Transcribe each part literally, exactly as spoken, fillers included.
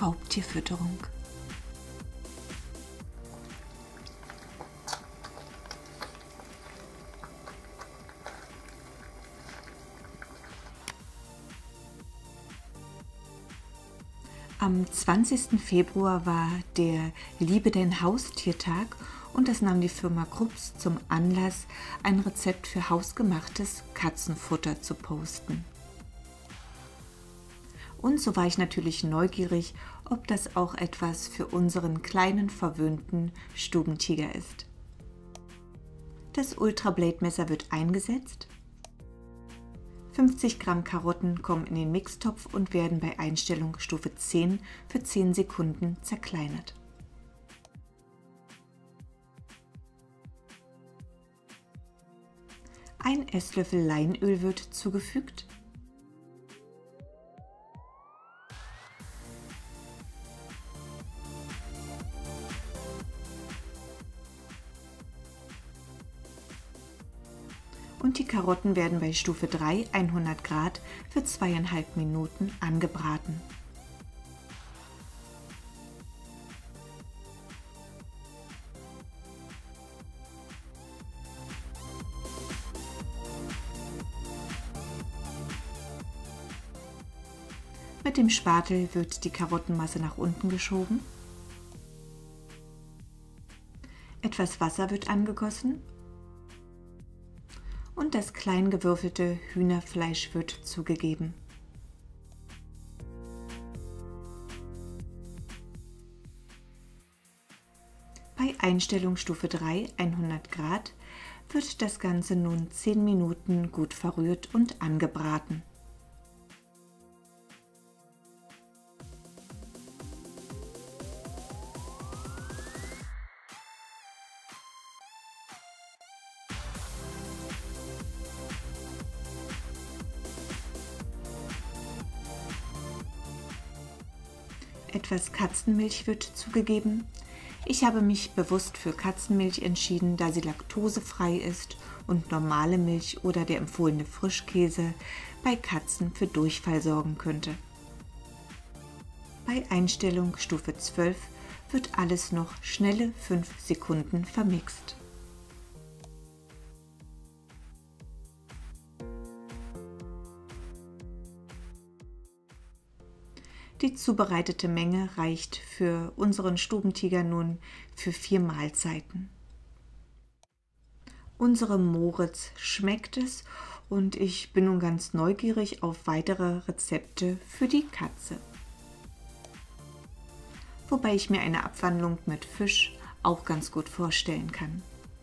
Raubtierfütterung. Am zwanzigsten Februar war der Liebe dein Haustiertag und das nahm die Firma Krups zum Anlass, ein Rezept für hausgemachtes Katzenfutter zu posten. Und so war ich natürlich neugierig, ob das auch etwas für unseren kleinen verwöhnten Stubentiger ist. Das Ultra Blade Messer wird eingesetzt. fünfzig Gramm Karotten kommen in den Mixtopf und werden bei Einstellung Stufe zehn für zehn Sekunden zerkleinert. Ein Esslöffel Leinöl wird zugefügt. Und die Karotten werden bei Stufe drei, hundert Grad, für zweieinhalb Minuten angebraten. Mit dem Spatel wird die Karottenmasse nach unten geschoben. Etwas Wasser wird angegossen. Und das klein gewürfelte Hühnerfleisch wird zugegeben. Bei Einstellung Stufe drei, hundert Grad, wird das Ganze nun zehn Minuten gut verrührt und angebraten. Etwas Katzenmilch wird zugegeben. Ich habe mich bewusst für Katzenmilch entschieden, da sie laktosefrei ist und normale Milch oder der empfohlene Frischkäse bei Katzen für Durchfall sorgen könnte. Bei Einstellung Stufe zwölf wird alles noch schnelle fünf Sekunden vermixt. Die zubereitete Menge reicht für unseren Stubentiger nun für vier Mahlzeiten. Unserem Moritz schmeckt es und ich bin nun ganz neugierig auf weitere Rezepte für die Katze. Wobei ich mir eine Abwandlung mit Fisch auch ganz gut vorstellen kann.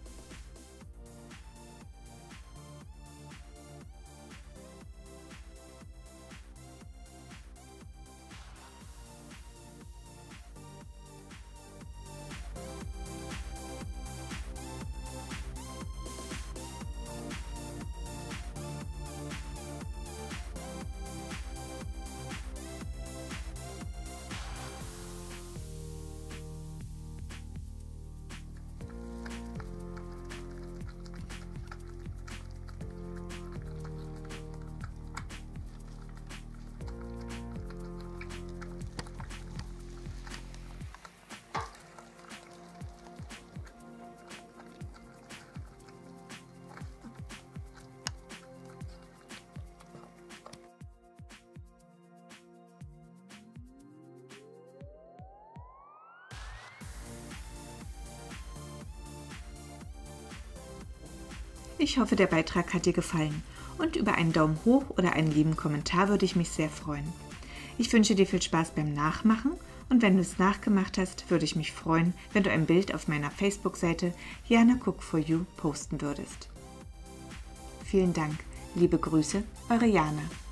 Ich hoffe, der Beitrag hat dir gefallen und über einen Daumen hoch oder einen lieben Kommentar würde ich mich sehr freuen. Ich wünsche dir viel Spaß beim Nachmachen und wenn du es nachgemacht hast, würde ich mich freuen, wenn du ein Bild auf meiner Facebook-Seite Jana Cook for You posten würdest. Vielen Dank, liebe Grüße, eure Jana.